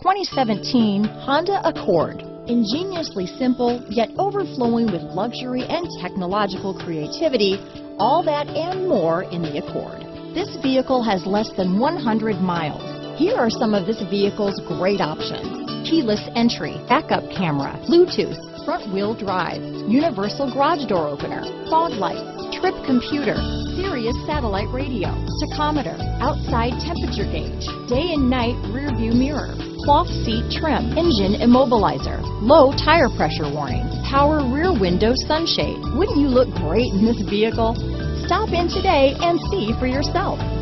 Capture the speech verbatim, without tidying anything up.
twenty seventeen Honda Accord. Ingeniously simple, yet overflowing with luxury and technological creativity, all that and more in the Accord. This vehicle has less than one hundred miles. Here are some of this vehicle's great options: keyless entry, backup camera, Bluetooth, front wheel drive, universal garage door opener, fog lights, trip computer, Sirius satellite radio, tachometer, outside temperature gauge, day and night rear view mirror, cloth seat trim, engine immobilizer, low tire pressure warning, power rear window sunshade. Wouldn't you look great in this vehicle? Stop in today and see for yourself.